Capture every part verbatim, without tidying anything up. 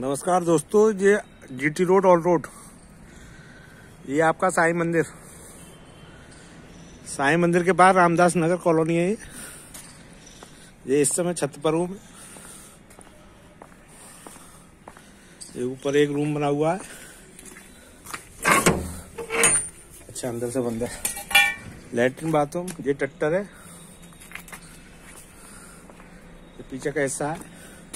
नमस्कार दोस्तों, ये जीटी रोड ऑल रोड, ये आपका साईं मंदिर साईं मंदिर के पास रामदास नगर कॉलोनी है। ये ये इस समय छत पर हूँ। ये ऊपर एक रूम बना हुआ है। अच्छा, अंदर से बंद है। लैट्रिन बाथरूम, ये टट्टर है। ये पीछे का हिस्सा है।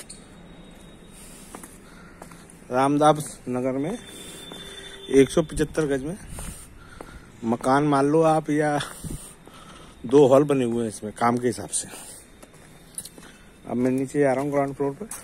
रामदास नगर में एक सौ पचहत्तर गज में मकान मान लो आप, या दो हॉल बने हुए हैं इसमें काम के हिसाब से। अब मैं नीचे आ रहा हूँ ग्राउंड फ्लोर पे।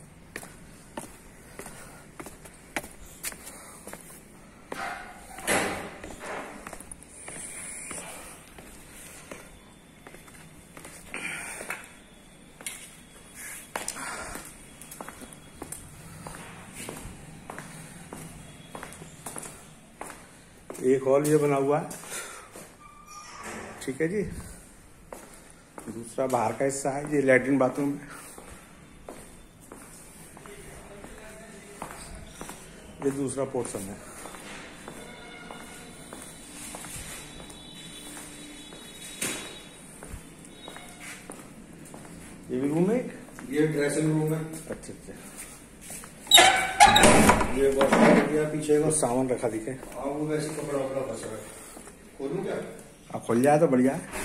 एक हॉल ये बना हुआ है, ठीक है जी। दूसरा बाहर का हिस्सा है, ये लैट्रिन बाथरूम है। ये दूसरा पोर्शन है। ये भी रूम है, ये ड्रेसिंग रूम है। अच्छा अच्छा। ये वॉशरूम एरिया पीछे तो सामान रखा दिखे। हाँ, वो वैसे कपड़ा वपड़ा फंसा है। खोलूं क्या? आप खुल जाए तो बढ़िया है।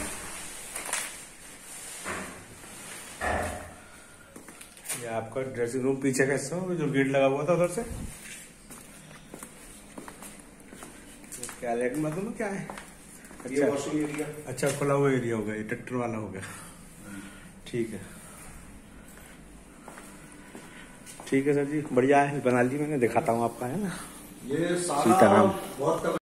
ये आपका ड्रेसिंग रूम पीछे का हिस्सा जो गेट लगा हुआ था उधर से। क्या लैट्रिन बाथरूम क्या है? ये अच्छा वॉशरूम एरिया। अच्छा, खुला हुआ एरिया हो गया, ये टट्टर वाला हो गया। ठीक है ठीक है सर जी, बढ़िया है। बना ली मैंने, दिखाता हूँ आपका, है ना। ये सारा सीताराम। बहुत